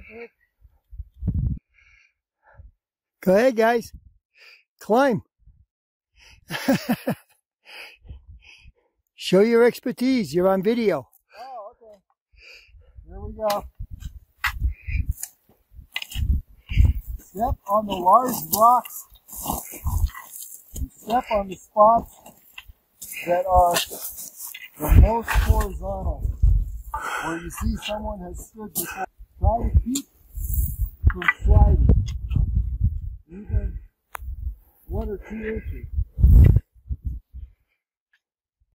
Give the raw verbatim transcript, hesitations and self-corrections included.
Go ahead, guys. Climb. Show your expertise. You're on video. Oh, okay. Here we go. Step on the large rocks. And step on the spots that are the most horizontal, where you see someone has stood before. Try to keep from sliding, even one or two inches.